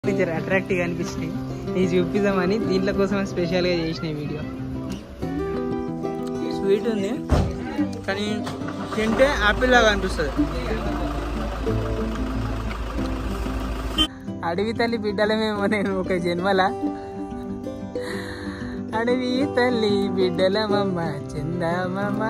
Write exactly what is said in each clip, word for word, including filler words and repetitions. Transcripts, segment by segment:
జర అట్రాక్టివ్గా అనిపించినాయి. ఇది చూపిద్దామని దీంట్లో కోసం స్పెషల్గా చేసిన వీడియో. స్వీట్ ఉంది కానీ తింటే యాపిల్ లాగా అనిపిస్తుంది. అడవి తల్లి బిడ్డలమేమో నేను ఒక జన్మల. అడవి తల్లి బిడ్డలమమ్మ చందమామ.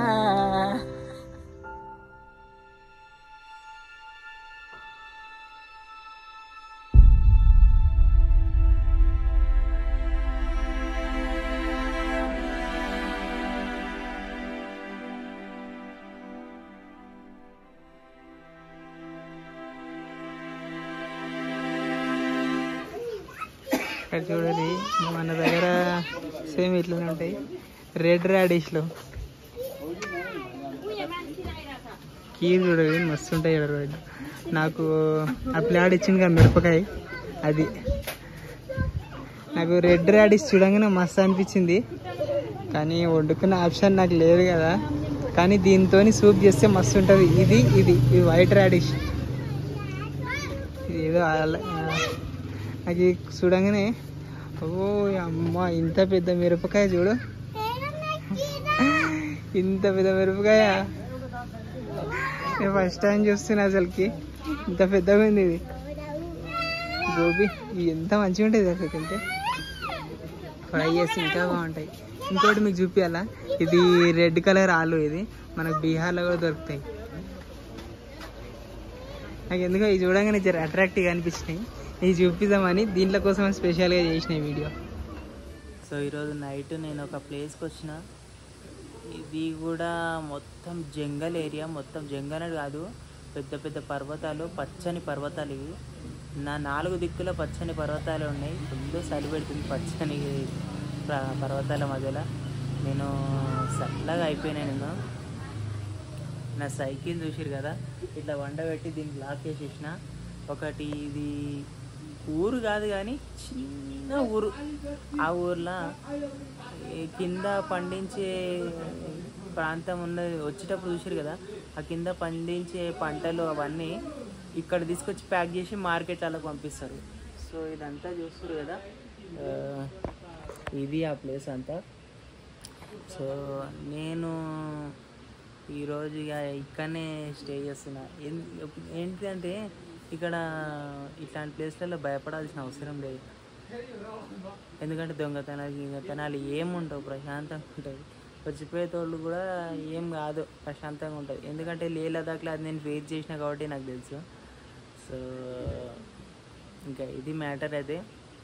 ఇక్కడ చూడండి మన దగ్గర సేమ్ ఇట్లనే ఉంటాయి రెడ్ రాడిష్లో. కీర్ చూడండి మస్తు ఉంటాయి ఇక్కడ రెడ్. నాకు ఆ ప్లాడ్ ఇచ్చింది కదా మిరపకాయ, అది నాకు రెడ్ రాడిష్ చూడంగానే మస్తు అనిపించింది. కానీ వండుకున్న ఆప్షన్ నాకు లేదు కదా, కానీ దీంతో సూప్ చేస్తే మస్తు ఉంటుంది. ఇది ఇది ఇది వైట్ రాడిష్. ఇది ఏదో నాకు చూడంగానే ఓ అమ్మ ఇంత పెద్ద మిరపకాయ చూడు, ఇంత పెద్ద మిరపకాయ నేను ఫస్ట్ టైం చూస్తున్నా అసలుకి. ఇంత పెద్దగా ఉంది ఇది గోబీ. ఇది ఎంత మంచిగా ఉంటుంది అసలు తింటే, ఫ్రై చేసి ఇంకా బాగుంటాయి. ఇంకోటి మీకు చూపించాలా, ఇది రెడ్ కలర్ ఆలు. ఇది మనకు బీహార్లో కూడా దొరుకుతాయి. నాకు ఎందుకో ఇది చూడంగానే జర అట్రాక్టివ్గా అనిపించినాయి. ఇది చూపిద్దామని దీంట్లో కోసం స్పెషల్గా చేసిన వీడియో. సో ఈరోజు నైట్ నేను ఒక ప్లేస్కి వచ్చిన. ఇది కూడా మొత్తం జంగల్ ఏరియా, మొత్తం జంగల్ అని కాదు, పెద్ద పెద్ద పర్వతాలు, పచ్చని పర్వతాలు ఇవి. నా నాలుగు దిక్కుల పచ్చని పర్వతాలు ఉన్నాయి. ఫుల్ చలి పెడుతుంది పచ్చని పర్వతాల మధ్యలో. నేను చల్లగా అయిపోయినా. నేను నా సైకిల్ చూసిరు కదా, ఇట్లా వండ పెట్టి దీన్ని లాక్ చేసేసిన. ఒకటి ఇది ఊరు కాదు కానీ చిన్న ఊరు. ఆ ఊర్లో కింద పండించే ప్రాంతం ఉన్నది. వచ్చేటప్పుడు చూసారు కదా, ఆ కింద పండించే పంటలు అవన్నీ ఇక్కడ తీసుకొచ్చి ప్యాక్ చేసి మార్కెట్లకు పంపిస్తారు. సో ఇదంతా చూస్తారు కదా, ఇది ఆ ప్లేస్ అంతా. సో నేను ఈరోజు ఇక ఇక్కడనే స్టే చేస్తున్నా. ఏంటంటే ఇక్కడ ఇట్లాంటి ప్లేస్లలో భయపడాల్సిన అవసరం లేదు. ఎందుకంటే దొంగతనాలు గింగతనాలు ఏముండవు, ప్రశాంతంగా ఉంటుంది. వచ్చిపోయేటోళ్ళు కూడా ఏం కాదు, ప్రశాంతంగా ఉంటుంది. ఎందుకంటే లే లదాఖ్లో అది నేను ఫేస్ చేసిన కాబట్టి నాకు తెలుసు. సో ఇంకా ఇది మ్యాటర్ అయితే.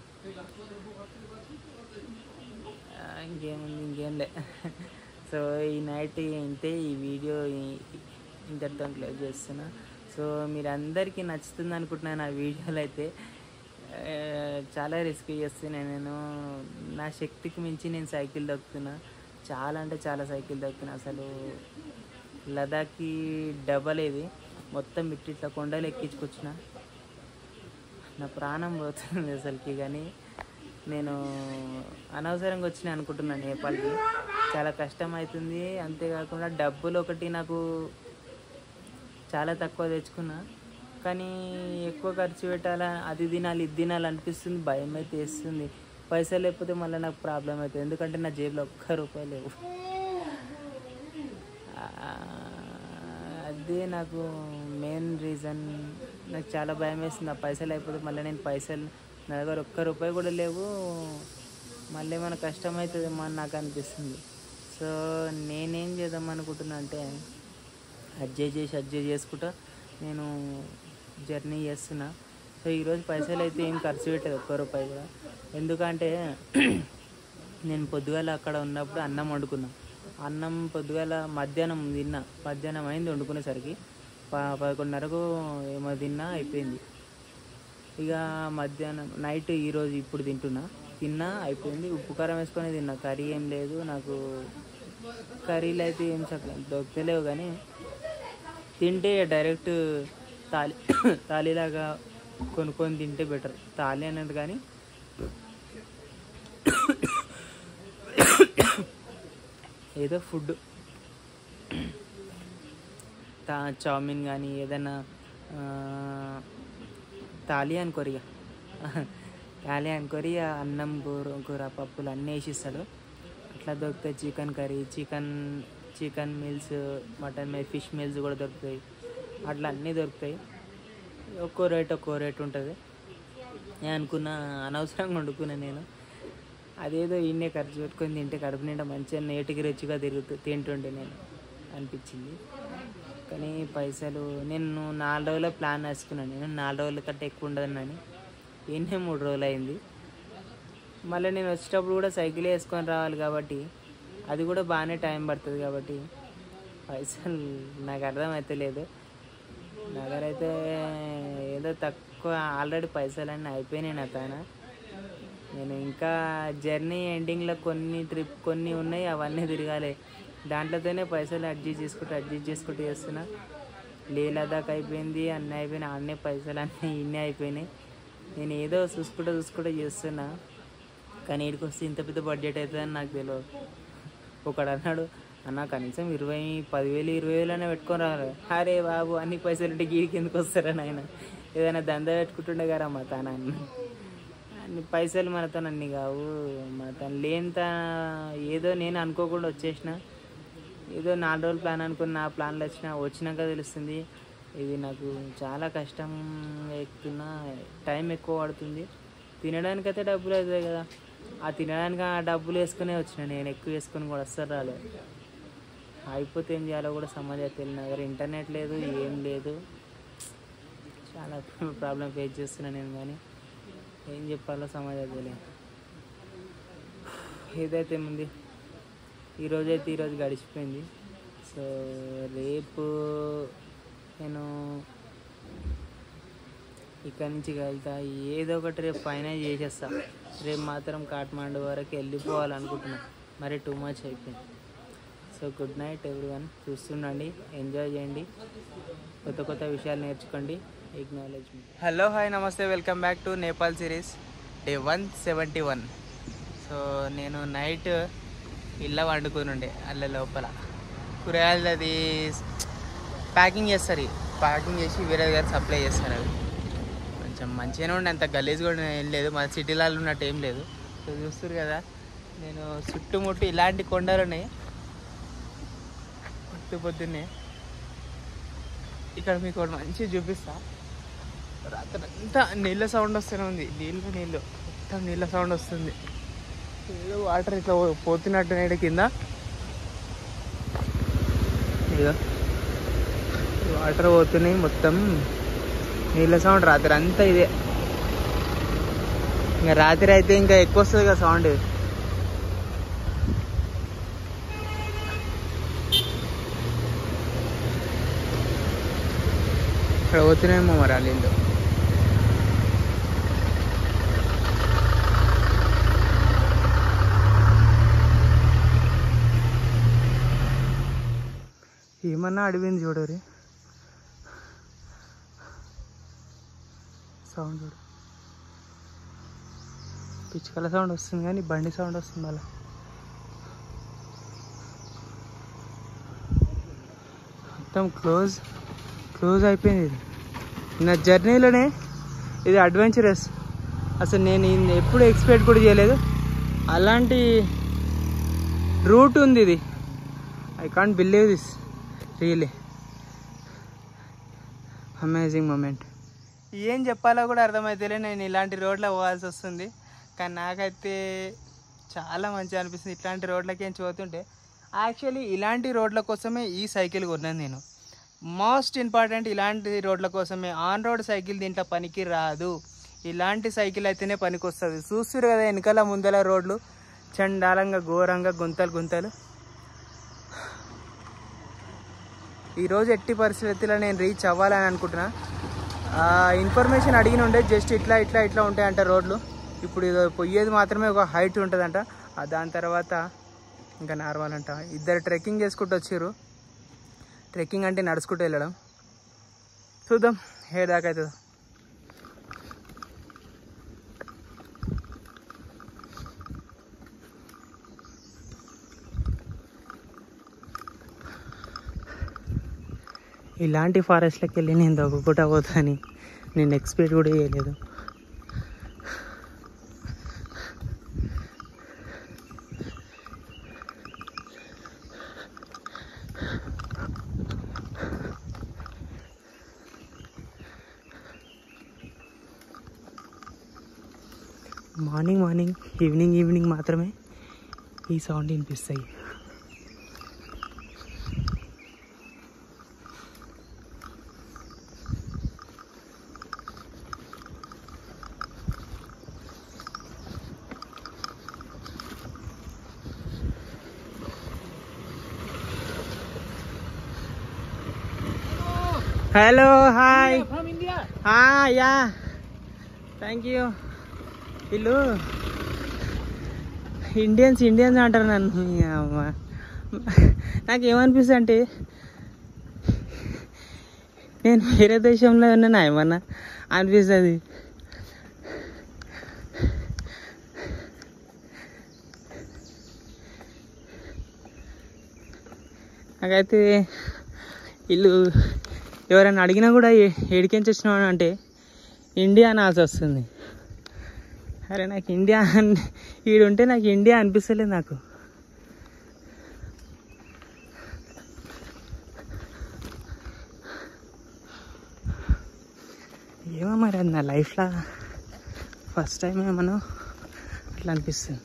ఇంకేముంది, ఇంకేం లే. సో ఈ నైట్ ఇంతే. ఈ వీడియో ఇంతటితో క్లోజ్ చేస్తున్నా. సో మీరు అందరికీ నచ్చుతుంది అనుకుంటున్నాను ఆ వీడియోలు అయితే. చాలా రిస్క్ చేస్తున్నాను నేను. నా శక్తికి మించి నేను సైకిల్ దొక్కుతున్నా, చాలా అంటే చాలా సైకిల్ దొక్కుతున్నా. అసలు లదాఖ్కి డబల్ ఇది, మొత్తం ఇట్లా ఇట్లా కొండలు ఎక్కించుకొచ్చిన. నా ప్రాణం పోతుంది అసలుకి. కానీ నేను అనవసరంగా వచ్చినా అనుకుంటున్నాను నేపాల్కి. చాలా కష్టం అవుతుంది. అంతేకాకుండా డబ్బులు ఒకటి నాకు చాలా తక్కువ తెచ్చుకున్నా, కానీ ఎక్కువ ఖర్చు పెట్టాలా, అది తినాలి ఇది తినాలి అనిపిస్తుంది. భయం అయితే వేస్తుంది. పైసలు లేకపోతే మళ్ళీ నాకు ప్రాబ్లం అవుతుంది. ఎందుకంటే నా జేబులో ఒక్క రూపాయి లేవు. అదే నాకు మెయిన్ రీజన్. నాకు చాలా భయం వేస్తుంది. ఆ పైసలు అయిపోతే మళ్ళీ నేను పైసలు నా దగ్గర ఒక్క రూపాయి కూడా లేవు, మళ్ళీ ఏమైనా కష్టం అవుతుందేమో అని నాకు అనిపిస్తుంది. సో నేనేం చేద్దాం అనుకుంటున్నా అంటే, అడ్జస్ట్ చేసి అడ్జస్ట్ చేసుకుంటా నేను జర్నీ చేస్తున్నా. సో ఈరోజు పైసలు అయితే ఏం ఖర్చు పెట్టదు, ఒక్క రూపాయి కూడా. ఎందుకంటే నేను పొద్దుగాల అక్కడ ఉన్నప్పుడు అన్నం వండుకున్నా. అన్నం పొద్దుగాల మధ్యాహ్నం తిన్నా. మధ్యాహ్నం అయింది వండుకునేసరికి, ప పదకొండున్నరకు ఏమో తిన్నా, అయిపోయింది. ఇక మధ్యాహ్నం నైట్ ఈరోజు ఇప్పుడు తింటున్నా. తిన్నా అయిపోయింది. ఉప్పు కారం వేసుకొని తిన్నా. కర్రీ ఏం లేదు నాకు. కర్రీలు అయితే ఏం చక్కగా దొరకలేవు, కానీ తింటే డైరెక్ట్ తాలి తాలిలాగా కొనుక్కొని తింటే బెటర్. తాలి అన్నది కానీ ఏదో ఫుడ్ చాउमीन కానీ ఏదైనా తాలి అనుకోరు ఇక యాలే అనుకోరి అన్నం కూర కూర పప్పులు అన్నీ వేసిస్తాడు. అట్లా దొరుకుతాయి. Chicken curry, chicken chicken meals, mutton meal, fish meals కూడా దొరుకుతాయి. అట్లా అన్నీ దొరుకుతాయి. ఒక్కో రేట్ ఒక్కో రేట్ ఉంటుంది. నేను అనుకున్న అనవసరంగా వండుకున్నా నేను. అదేదో ఈయనే ఖర్చు పెట్టుకొని తింటే కడుపు నిండా మంచిగా నేటికి రుచిగా తిరుగుతూ తింటుండే నేను అనిపించింది. కానీ పైసలు నేను నాలుగు రోజుల ప్లాన్ వేసుకున్నాను. నేను నాలుగు రోజుల కంటే ఎక్కువ ఉండదని ఈయనే మూడు రోజులు అయింది. మళ్ళీ నేను వచ్చేటప్పుడు కూడా సైకిల్ వేసుకొని రావాలి కాబట్టి అది కూడా బాగానే టైం పడుతుంది. కాబట్టి పైసలు నాకు అర్థమైతే లేదు. నా దగ్గర అయితే ఏదో తక్కువ ఆల్రెడీ పైసలన్నీ అయిపోయినాయి నా తాన. నేను ఇంకా జర్నీ ఎండింగ్లో కొన్ని ట్రిప్ కొన్ని ఉన్నాయి, అవన్నీ తిరగాలి. దాంట్లోతోనే పైసలు అడ్జస్ట్ చేసుకుంటూ అడ్జస్ట్ చేసుకుంటూ చేస్తున్నా. లే లదాఖ్ అయిపోయింది, అన్నీ అయిపోయినాయి. అన్నీ పైసలు అన్నీ ఇన్ని అయిపోయినాయి. నేను ఏదో చూసుకుంటూ చూసుకుంటూ చేస్తున్నా. కానీ వీడికి వస్తే ఇంత పెద్ద బడ్జెట్ అవుతుందని నాకు తెలియదు. ఒకడు అన్నాడు, అన్న కనీసం ఇరవై పదివేలు ఇరవై వేలనే పెట్టుకొని రావాలి. అరే బాబు, అన్ని పైసలు ఉంటే గీడికి ఎందుకు వస్తారని ఆయన ఏదైనా దందా పెట్టుకుంటుండే కదా మా తాన. అన్ని పైసలు మనతో అన్ని కావు. మన తను లేనిత ఏదో నేను అనుకోకుండా వచ్చేసిన. ఏదో నాలుగు రోజులు ప్లాన్ అనుకుని నా ప్లాన్లు వచ్చిన వచ్చినాక తెలుస్తుంది ఇది నాకు చాలా కష్టం ఎక్కుతున్నా, టైం ఎక్కువ పడుతుంది. తినడానికైతే డబ్బులు అవుతాయి కదా, ఆ తినడానికి ఆ డబ్బులు వేసుకునే వచ్చిన నేను. ఎక్కువ వేసుకొని కూడా అస్సలు రాలేదు. అయిపోతే ఏం చేయాలో కూడా సమాజం తెలియదు. నా దగ్గర ఇంటర్నెట్ లేదు, ఏం లేదు. చాలా ప్రాబ్లం ఫేస్ చేస్తున్నా నేను. కానీ ఏం చెప్పాలో సమాజం తెలియదు. ఏదైతే ఉంది ఈరోజైతే ఈరోజు గడిచిపోయింది. సో రేపు నేను ఇక్కడి నుంచి వెళ్తా. ఏదో ఒకటి రేపు పైన చేసేస్తా. రేపు మాత్రం కాఠ్మాండు వరకు వెళ్ళిపోవాలనుకుంటున్నా. మరి టూ మచ్ అయిపోయింది. So good night everyone. చూస్తుండండి, ఎంజాయ్ చేయండి, కొత్త కొత్త విషయాలు నేర్చుకోండి. ఎక్నాలెడ్జ్మెంట్. హలో, హాయ్, నమస్తే, welcome back to Nepal series day one seventy one. So నేను నైట్ ఇళ్ళ వండుకొని ఉండే అల్ల లోపల కూరగాయలు అది ప్యాకింగ్ చేస్తారు. ప్యాకింగ్ చేసి వేరే దగ్గర సప్లై చేస్తారు. అవి కొంచెం మంచిగానే ఉండే, అంత గలీజ్ కూడా ఏం లేదు. మన సిటీలలో ఉన్నట్టు ఏం లేదు. సో చూస్తారు కదా, నేను చుట్టుముట్టు ఇలాంటి కొండలు ఉన్నాయి. పొద్దు పొద్దున్నే ఇక్కడ మీకు ఒకటి మంచిగా చూపిస్తా. రాత్రి అంతా నీళ్ళ సౌండ్ వస్తూనే ఉంది. నీళ్ళు నీళ్ళు మొత్తం నీళ్ళ సౌండ్ వస్తుంది. ఏదో వాటర్ ఇట్లా పోతున్నట్టు నేడు కింద. ఇక వాటర్ పోతున్నాయి, మొత్తం నీళ్ళ సౌండ్. రాత్రి అంతా ఇదే. ఇంకా రాత్రి అయితే ఇంకా ఎక్కువ వస్తుంది కదా సౌండ్. ఇక్కడ పోతున్నాయేమో మరి ఆ నీళ్ళు. ఏమన్నా అడిగింది చూడరి, సౌండ్ చూడు. పిచ్చుకల సౌండ్ వస్తుంది కానీ బండి సౌండ్ వస్తుంది అలా. మొత్తం క్లోజ్ క్లోజ్ అయిపోయింది. ఇది నా జర్నీలోనే ఇది అడ్వెంచరస్. అసలు నేను ఎప్పుడు ఎక్స్పెక్ట్ కూడా చేయలేదు అలాంటి రూట్ ఉంది ఇది. I can't believe this, really amazing moment. ఏం చెప్పాలో కూడా అర్థమైతేలే, నేను ఇలాంటి రోడ్లో పోవాల్సి వస్తుంది. కానీ నాకైతే చాలా మంచిగా అనిపిస్తుంది ఇట్లాంటి రోడ్లకి ఏం పోతుంటే. యాక్చువల్లీ ఇలాంటి రోడ్ల కోసమే ఈ సైకిల్ కొన్నాను నేను. మోస్ట్ ఇంపార్టెంట్, ఇలాంటి రోడ్ల కోసమే. ఆన్ రోడ్ సైకిల్ దీంట్లో పనికి రాదు. ఇలాంటి సైకిల్ అయితేనే పనికి వస్తుంది. చూస్తున్నారు కదా వెనకాల ముందల రోడ్లు చండాలంగా ఘోరంగా గుంతలు గుంతలు. ఈరోజు ఎట్టి పరిస్థితుల్లో నేను రీచ్ అవ్వాలని అనుకుంటున్నా. ఇన్ఫర్మేషన్ అడిగిన ఉండే, జస్ట్ ఇట్లా ఇట్లా ఇట్లా ఉంటాయంట రోడ్లు. ఇప్పుడు ఇది పోయేది మాత్రమే ఒక హైట్ ఉంటుందంట. దాని తర్వాత ఇంకా నార్మల్ అంట. ఇద్దరు ట్రెక్కింగ్ చేసుకుంటూ వచ్చారు. ట్రెక్కింగ్ అంటే నడుచుకుంటూ వెళ్ళడం. చూద్దాం ఏ దాకా అవుతుందో. ఇలాంటి ఫారెస్ట్లోకి వెళ్ళి నేను దొక్కకుండా పోతాని నేను ఎక్స్పెక్ట్ కూడా చేయలేదు. మార్నింగ్ మార్నింగ్ ఈవినింగ్ ఈవినింగ్ మాత్రమే ఈ సౌండ్ వినిపిస్తాయి. Hello hi. From India. Yeah thank you. వీళ్ళు ఇండియన్స్ ఇండియన్స్ అంటారు నన్ను. అమ్మ నాకు ఏమనిపిస్తుంది అంటే నేను వేరే దేశంలో ఉన్నానా ఏమన్నా అనిపిస్తుంది. నాకైతే వీళ్ళు ఎవరైనా అడిగినా కూడా ఏడికెంచి వచ్చినావు అంటే ఇండియా అనాల్సి వస్తుంది. అరే నాకు ఇండియా ఈడుంటే నాకు ఇండియా అనిపిస్తలేదు నాకు. ఏమో మరి అది నా లైఫ్లో ఫస్ట్ టైం ఏమన్నా అట్లా అనిపిస్తుంది.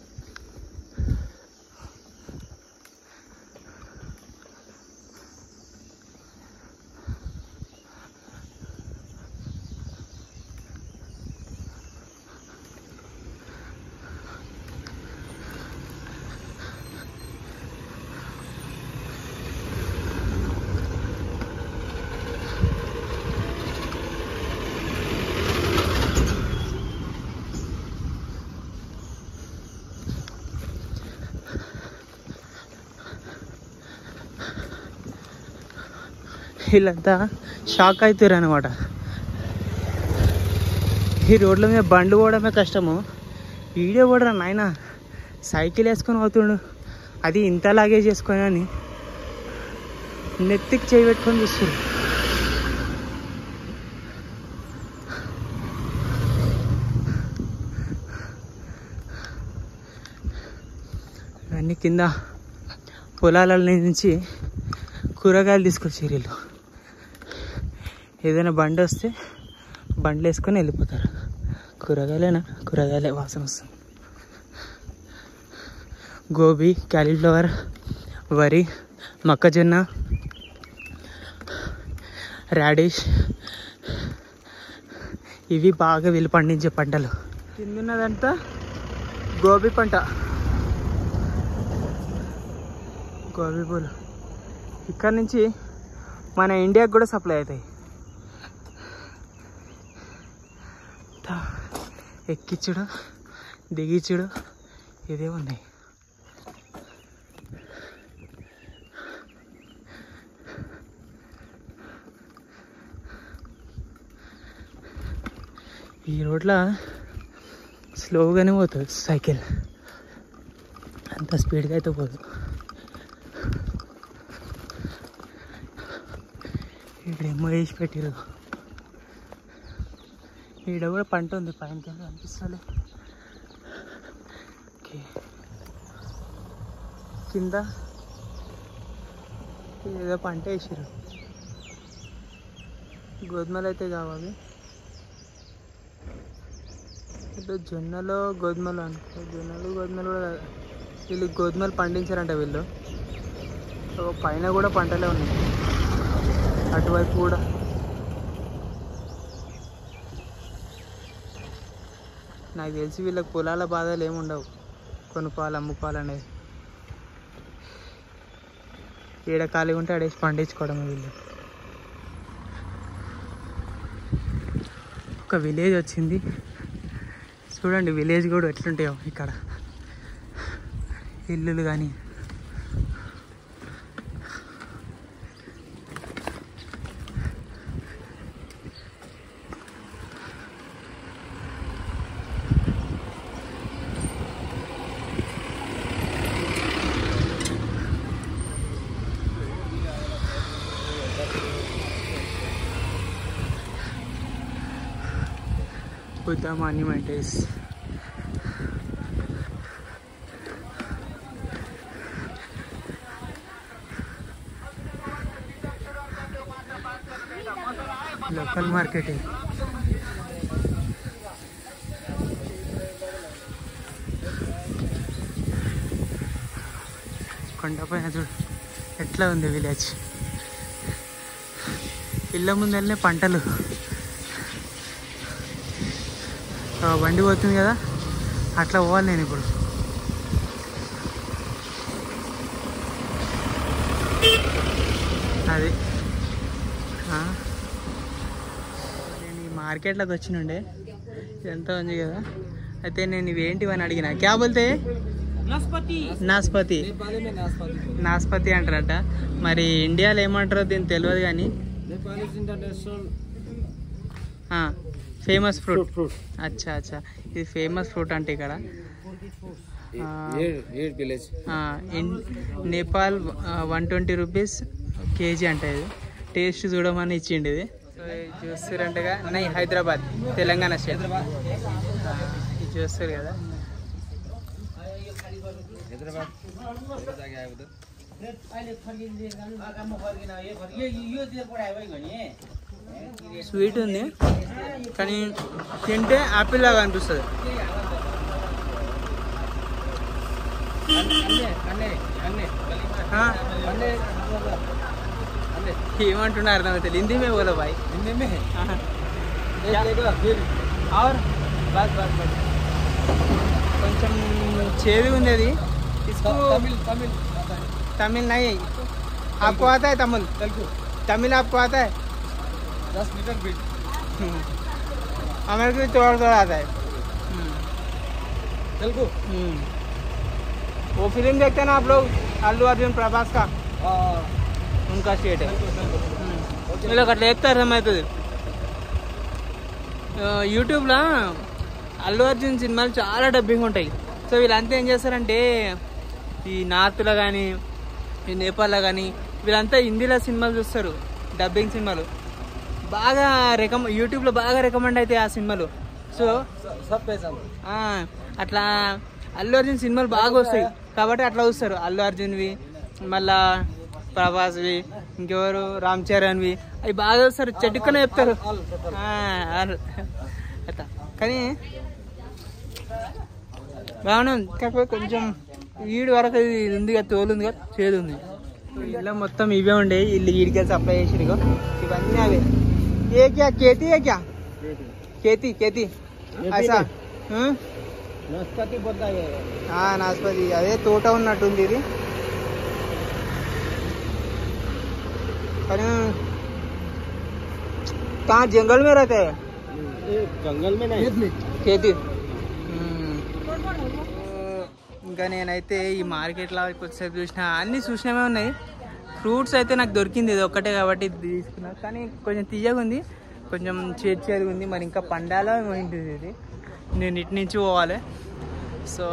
వీళ్ళంతా షాక్ అవుతారు అనమాట. ఈ రోడ్ల మీద బండ్లు పోవడమే కష్టము, వీడియో కూడా నాయన సైకిల్ వేసుకొని పోతుండు, అది ఇంత లాగేజ్ చేసుకొని అని నెత్తికి చేయి పెట్టుకొని చూస్తారు. అన్నీ కింద పొలాల నుంచి కూరగాయలు తీసుకొచ్చారు వీళ్ళు. ఏదైనా బండి వస్తే బండ్లు వేసుకొని వెళ్ళిపోతారు. కూరగాయలేనా? కూరగాయలే వాసన వస్తుంది. గోబీ, క్యాలీఫ్లవర్, వరి, మొక్కజొన్న, రాడిష్, ఇవి బాగా వీళ్ళు పండించే పంటలు. కిందున్నదంతా గోబీ పంట, గోబీ పూలు. ఇక్కడ నుంచి మన ఇండియాకి కూడా సప్లై అవుతాయి. ఎక్కిచ్చుడు దిగిచ్చుడు ఇదే ఉన్నాయి. ఈ రోడ్ల స్లోగానే పోతుంది సైకిల్, అంత స్పీడ్గా అయితే పోదు. ఇక్కడ ఏమో వేసి పెట్టిరు. ఈడ కూడా పంట ఉంది, పైన కింద అనిపిస్తలే. ఓకే, కింద ఏదో పంట వేసారు. గోధుమలు అయితే కావాలి. ఇప్పుడు జొన్నలో గోధుమలు అనుకో, జొన్నలు గోధుమలు కూడా వీళ్ళు గోధుమలు పండించారంట వీళ్ళు. సో పైన కూడా పంటలే ఉన్నాయి, అటువైపు కూడా. నాకు తెలిసి వీళ్ళకి పొలాల బాధలు ఏమి ఉండవు, కొనుక్కోవాలి అమ్ముకోవాలనేది. ఏడ ఖాళీ ఉంటే ఆడేసి పండించుకోవడం వీళ్ళు. ఒక విలేజ్ వచ్చింది చూడండి, విలేజ్ కూడా ఎట్లుంటాయో ఇక్కడ ఇల్లులు కానీ. Buddha monument is local market है. కొండపైన చూడు ఎట్లా ఉంది విలేజ్. ఇళ్ళ ముందరనే పంటలు. బండి పోతుంది కదా, అట్లా పోవాలి నేను ఇప్పుడు. అది నేను ఈ మార్కెట్లోకి వచ్చినుండే, ఇదంతా ఉంది కదా. అయితే నేను ఇవేంటివి అని అడిగిన. క్యా బోల్తే? నాస్పతి. నాస్పతి నాస్పతి అంటారట. మరి ఇండియాలో ఏమంటారో దీనికి తెలియదు కానీ ఫేమస్ ఫ్రూట్. ఫ్రూట్ అచ్చా అచ్చా, ఇది ఫేమస్ ఫ్రూట్ అంటే ఇక్కడ Nepal one twenty rupees KG అంటే. ఇది టేస్ట్ చూడమని ఇచ్చిండి. ఇది చూస్తారంటగా నై హైదరాబాద్ తెలంగాణ స్టేట్. ఇది చూస్తారు కదా. స్వీట్ ఉంది కానీ తింటే యాపిల్ లాగా అనిపిస్తుంది. ఏమంటున్నారు అర్థమైతే హిందీ మే బోలో భాయ్. హిందీ మే కొంచెం చేదు ఉంది అది. तमिल नहीं आपको आता है? तमिल तमिल आपको आता है? दस मीटर बीट हमारे को थोड़ा थोड़ा आता है तेलुगु. वो फिल्म देखते हैं ना आप लोग, अल्लू अर्जुन प्रभास का, उनका स्टेट है. ఇలా అట్లా చెప్తారు అర్థమవుతుంది. యూట్యూబ్లో అల్లు అర్జున్ సినిమాలు చాలా డబ్బింగ్ ఉంటాయి. సో వీళ్ళంతా ఏం చేస్తారంటే ఈ నార్త్లో కానీ ఈ నేపాల్లో కానీ వీళ్ళంతా హిందీలో సినిమాలు చూస్తారు, డబ్బింగ్ సినిమాలు బాగా రికమ యూట్యూబ్లో బాగా రికమెండ్ అవుతాయి ఆ సినిమాలు. సో అట్లా అల్లు అర్జున్ సినిమాలు బాగా వస్తాయి కాబట్టి అట్లా చూస్తారు. అల్లు అర్జున్వి, మళ్ళా ప్రభాస్వి, ఇంకెవరు రామ్ చరణ్వి, అవి బాగా చూస్తారు. చెట్టుకనే చెప్తారు అట్లా. కానీ బాగానే ఉంది, కాకపోతే కొంచెం ఈడు వరకు ఇది ఉంది కదా, తోలు ఉంది కదా, చేదు ఉంది. ఇలా మొత్తం ఇవే ఉండే, ఇల్లు ఈడికి సప్లై చేసి ఇవన్నీ అవే. ఏ క్యా కేతి ఏ క్యా కేతి కేతి ఐసా నాస్పతి నాస్పతి అదే తోట ఉన్నట్టుంది ఇది. कहाँ जंगल में रहते हैं? जंगल में नहीं, खेती. ఇంకా నేనైతే ఈ మార్కెట్లో కొద్దిసేపు చూసిన, అన్నీ చూసినవే ఉన్నాయి. ఫ్రూట్స్ అయితే నాకు దొరికింది ఇది ఒక్కటే కాబట్టి ఇది తీసుకున్నా. కానీ కొంచెం తీయగా ఉంది, కొంచెం చేదు చేదుగా ఉంది. మరి ఇంకా పండాలో ఏంటిది ఇది, నేను ఇటు నుంచి పోవాలి. సో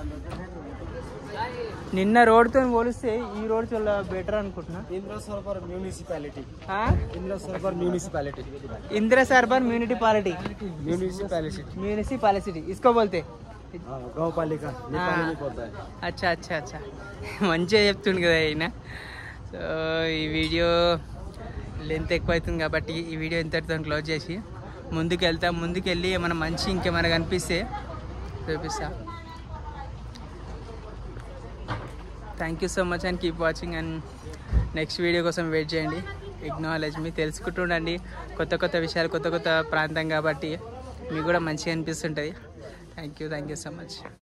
నిన్న రోడ్తో పోలిస్తే ఈ రోడ్ చాలా బెటర్ అనుకుంటున్నా. ఇంద్ర సర్బర్ म्यूनिसिपैलिटी इंद्र सरोवर म्यूनिसिपैलिटी इंद्र सरोवर म्यूनिसिपैलिटी म्यूनिसिपैलिटी म्यूनिसिपैलिटी इसको बोलते गाँव पालिका नेपाली में बोलता है. अच्छा अच्छा अच्छा మంచిగా చెప్తుండు కదా ఆయన. సో ఈ వీడియో లెంత్ ఎక్కువ అవుతుంది కాబట్టి ఈ వీడియో ఇంతటితో క్లోజ్ చేసి ముందుకు వెళ్తాం. ముందుకు వెళ్ళి ఏమైనా మంచి ఇంకేమైనా కనిపిస్తే చూపిస్తా. Thank you so much and keep watching. And next video కోసం వెయిట్ చేయండి. ఎక్నాలెడ్జ్ మీ తెలుసుకుంటుండండి కొత్త కొత్త విషయాలు, కొత్త కొత్త ప్రాంతం కాబట్టి మీకు కూడా మంచిగా అనిపిస్తుంటుంది. Thank you thank you so much.